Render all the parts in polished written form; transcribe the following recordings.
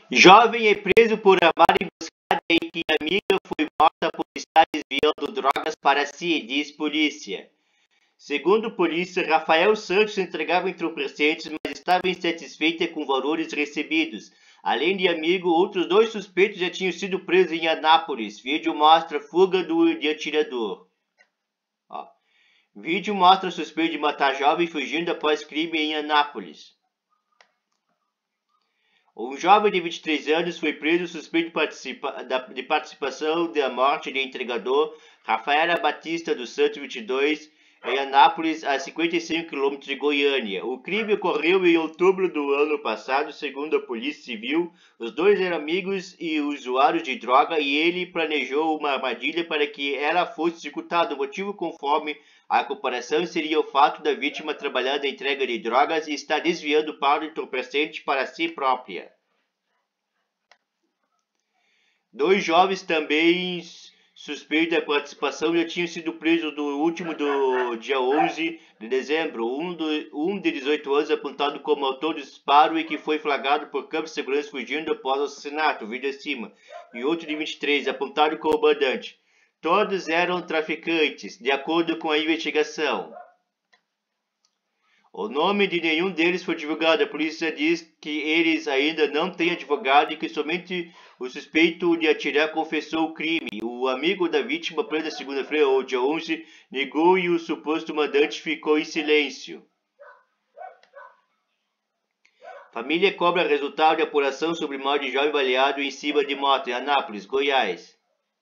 Jovem é preso por armar emboscada em que amiga foi morta por estar desviando drogas para si, diz polícia. Segundo polícia, Rafael Santos entregava entorpecentes, mas estava insatisfeita com valores recebidos. Além de amigo, outros 2 suspeitos já tinham sido presos em Anápolis. Vídeo mostra fuga de atirador. Vídeo mostra suspeito de matar jovem fugindo após crime em Anápolis. Um jovem de 23 anos foi preso suspeito de participação da morte de entregador Rafaela Batista dos Santos 22 em Anápolis, a 55 km de Goiânia. O crime ocorreu em outubro do ano passado, segundo a Polícia Civil. Os dois eram amigos e usuários de droga e ele planejou uma armadilha para que ela fosse executada. O motivo, conforme a comparação, seria o fato da vítima trabalhar na entrega de drogas e estar desviando para o entorpecente para si própria. 2 jovens também suspeitos da participação já tinham sido presos no último do dia 11 de dezembro. Um de 18 anos apontado como autor do disparo e que foi flagrado por câmeras de segurança fugindo após o assassinato, vídeo acima. E outro de 23, apontado como mandante. Todos eram traficantes, de acordo com a investigação. O nome de nenhum deles foi divulgado. A polícia diz que eles ainda não têm advogado e que somente o suspeito de atirar confessou o crime. O amigo da vítima, preso na segunda-feira, ou dia 11, negou e o suposto mandante ficou em silêncio. Família cobra resultado de apuração sobre morte de jovem baleado em cima de moto em Anápolis, Goiás.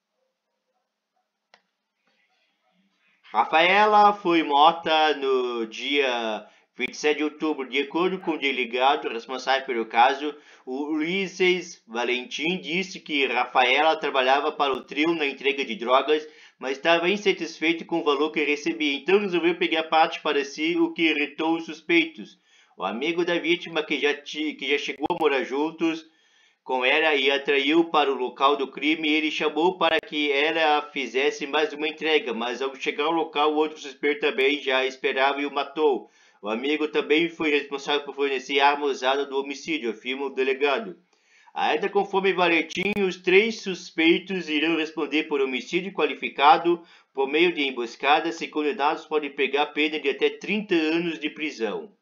Rafaela foi morta no dia 27 de outubro. De acordo com o delegado responsável pelo caso, o Ulisses Valentim, disse que Rafaela trabalhava para o trio na entrega de drogas, mas estava insatisfeito com o valor que recebia, então resolveu pegar parte para si, o que irritou os suspeitos. O amigo da vítima, que já chegou a morar juntos com ela e atraiu para o local do crime, ele chamou para que ela fizesse mais uma entrega, mas ao chegar ao local, o outro suspeito também já esperava e o matou. O amigo também foi responsável por fornecer a arma usada no homicídio, afirma o delegado. Ainda conforme Valentim, os 3 suspeitos irão responder por homicídio qualificado por meio de emboscada. Se condenados, podem pegar pena de até 30 anos de prisão.